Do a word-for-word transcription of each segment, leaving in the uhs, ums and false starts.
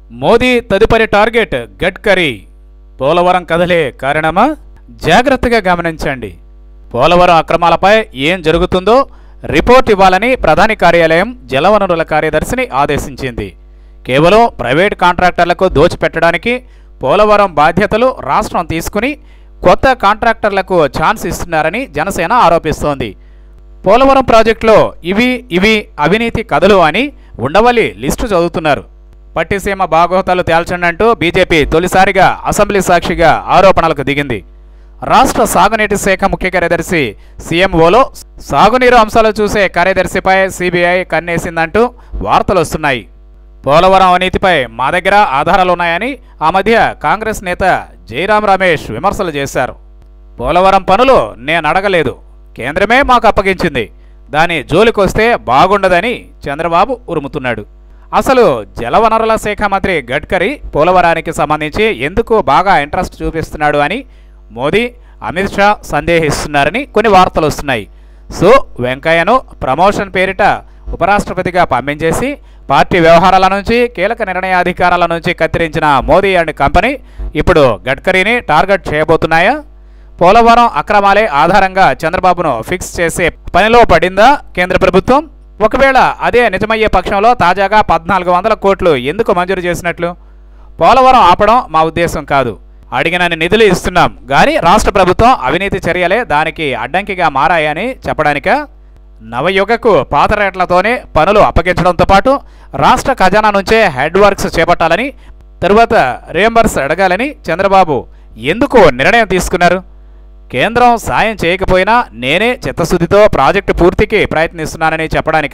మోదీ తదుపరి టార్గెట్ గడ్కరీ. పోలవరం కథలే కారణమా? జాగ్రత్తగా గమనించండి. పోలవరం అక్రమాలపై ఏం జరుగుతుందో రిపోర్ట్ ఇవ్వాలని ప్రధాని కార్యాలయం జలవనరుల కార్యదర్శిని ఆదేశించింది. కేవలం ప్రైవేట్ కాంట్రాక్టర్లకు దోచిపెట్టడానికి పోలవరం బాధ్యతలు రాష్ట్రం తీసుకుని కొత్త కాంట్రాక్టర్లకు ఛాన్స్ ఇస్తున్నారని జనసేన ఆరోపిస్తోంది. పోలవరం ప్రాజెక్టులో ఇవి ఇవి అవినీతి కథలు అని ఉండవల్లి లిస్టు చదువుతున్నారు. పట్టిసీమ బాగోతాలు తేల్చండంటూ బీజేపీ తొలిసారిగా అసెంబ్లీ సాక్షిగా ఆరోపణలకు దిగింది. రాష్ట్ర సాగునీటి శాఖ ముఖ్య కార్యదర్శి సీఎంఓలో సాగునీరు అంశాలు చూసే కార్యదర్శిపై సీబీఐ కన్నేసిందంటూ వార్తలు వస్తున్నాయి. పోలవరం అవినీతిపై మా దగ్గర ఆధారాలున్నాయని ఆ మధ్య కాంగ్రెస్ నేత జైరాం రమేష్ విమర్శలు చేశారు. పోలవరం పనులు నేను అడగలేదు, కేంద్రమే మాకు అప్పగించింది, దాని జోలికొస్తే బాగుండదని చంద్రబాబు ఉరుముతున్నాడు. అసలు జలవనరుల శాఖ మంత్రి గడ్కరీ పోలవరానికి సంబంధించి ఎందుకు బాగా ఇంట్రెస్ట్ చూపిస్తున్నాడు అని మోదీ, అమిత్ షా సందేహిస్తున్నారని కొన్ని వార్తలు వస్తున్నాయి. సో వెంకయ్యను ప్రమోషన్ పేరిట ఉపరాష్ట్రపతిగా పంపించేసి పార్టీ వ్యవహారాల నుంచి కీలక నిర్ణయాధికారాల నుంచి కత్తిరించిన మోదీ అండ్ కంపెనీ ఇప్పుడు గడ్కరీని టార్గెట్ చేయబోతున్నాయా? పోలవరం అక్రమాలే ఆధారంగా చంద్రబాబును ఫిక్స్ చేసే పనిలో పడిందా కేంద్ర ప్రభుత్వం? ఒకవేళ అదే నిజమయ్యే పక్షంలో తాజాగా పద్నాలుగు వందల కోట్లు ఎందుకు మంజూరు చేసినట్లు? పోలవరం ఆపడం మా ఉద్దేశం కాదు, అడిగినన్ని నిధులు ఇస్తున్నాం కానీ రాష్ట్ర ప్రభుత్వం అవినీతి చర్యలే దానికి అడ్డంకిగా మారాయని చెప్పడానిక? నవయుగకు పాత రేట్లతోనే పనులు అప్పగించడంతో పాటు రాష్ట్ర ఖజానా నుంచే హెడ్ వర్క్స్ చేపట్టాలని, తరువాత రియంబర్స్ అడగాలని చంద్రబాబు ఎందుకు నిర్ణయం తీసుకున్నారు? కేంద్రం సాయం చేయకపోయినా నేనే చిత్తశుద్ధితో ప్రాజెక్టు పూర్తికి ప్రయత్నిస్తున్నానని చెప్పడానిక?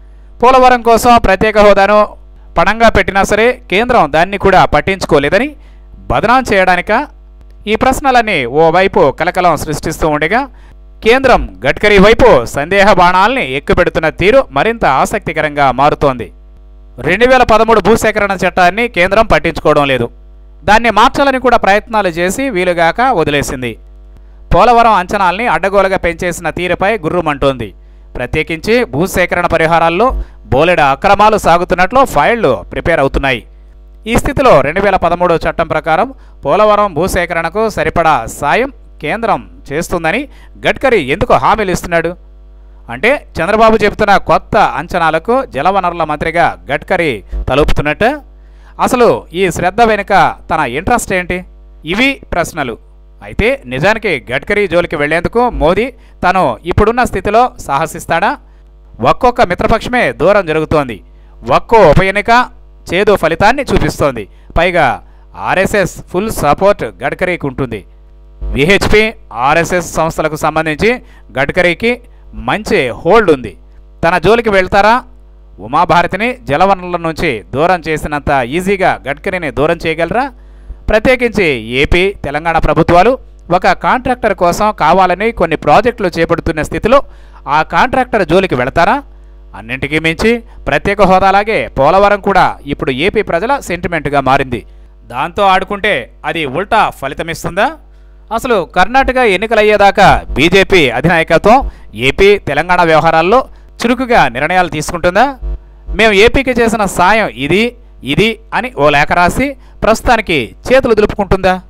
పోలవరం కోసం ప్రత్యేక హోదాను పణంగా పెట్టినా సరే కేంద్రం దాన్ని కూడా పట్టించుకోలేదని బదనాం చేయడానిక? ఈ ప్రశ్నలన్నీ ఓవైపు కలకలం సృష్టిస్తూ ఉండగా కేంద్రం గడ్కరీ వైపు సందేహ బాణాల్ని ఎక్కుపెడుతున్న తీరు మరింత ఆసక్తికరంగా మారుతోంది. రెండు వేల పదమూడు భూసేకరణ చట్టాన్ని కేంద్రం పట్టించుకోవడం లేదు, దాన్ని మార్చాలని కూడా ప్రయత్నాలు చేసి వీలుగాక వదిలేసింది. పోలవరం అంచనాల్ని అడ్డగోలుగా పెంచేసిన తీరుపై గుర్రుమంటోంది. ప్రత్యేకించి భూసేకరణ పరిహారాల్లో బోలెడ అక్రమాలు సాగుతున్నట్లు ఫైళ్లు ప్రిపేర్ అవుతున్నాయి. ఈ స్థితిలో రెండు వేల పదమూడు చట్టం ప్రకారం పోలవరం భూసేకరణకు సరిపడా సాయం కేంద్రం చేస్తుందని గడ్కరీ ఎందుకు హామీలు ఇస్తున్నాడు? అంటే చంద్రబాబు చెబుతున్న కొత్త అంచనాలకు జలవనరుల మంత్రిగా గడ్కరీ తలుపుతున్నట్టు? అసలు ఈ శ్రద్ధ వెనుక తన ఇంట్రెస్ట్ ఏంటి? ఇవి ప్రశ్నలు. అయితే నిజానికి గడ్కరీ జోలికి వెళ్లేందుకు మోదీ తను ఇప్పుడున్న స్థితిలో సాహసిస్తాడా? ఒక్కొక్క మిత్రపక్షమే దూరం జరుగుతోంది. ఒక్కో ఉప ఎన్నిక చేదు ఫలితాన్ని చూపిస్తోంది. పైగా ఆర్ఎస్ఎస్ ఫుల్ సపోర్ట్ గడ్కరీకి ఉంటుంది. విహెచ్పి, ఆర్ఎస్ఎస్ సంస్థలకు సంబంధించి గడ్కరీకి మంచి హోల్డ్ ఉంది. తన జోలికి వెళ్తారా? ఉమాభారతిని జలవనరుల నుంచి దూరం చేసినంత ఈజీగా గడ్కరీని దూరం చేయగలరా? ప్రత్యేకించి ఏపీ, తెలంగాణ ప్రభుత్వాలు ఒక కాంట్రాక్టర్ కోసం కావాలని కొన్ని ప్రాజెక్టులు చేపడుతున్న స్థితిలో ఆ కాంట్రాక్టర్ జోలికి వెళతారా? అన్నింటికీ మించి ప్రత్యేక హోదాలాగే పోలవరం కూడా ఇప్పుడు ఏపీ ప్రజల సెంటిమెంట్గా మారింది. దాంతో ఆడుకుంటే అది ఉల్టా ఫలితమిస్తుందా? అసలు కర్ణాటక ఎన్నికలయ్యేదాకా బీజేపీ అధినాయకత్వం ఏపీ, తెలంగాణ వ్యవహారాల్లో చురుకుగా నిర్ణయాలు తీసుకుంటుందా? మేము ఏపీకి చేసిన సాయం ఇది ఇది అని ఓ లేఖ రాసి ప్రస్తుతానికి చేతులు దులుపుకుంటుందా?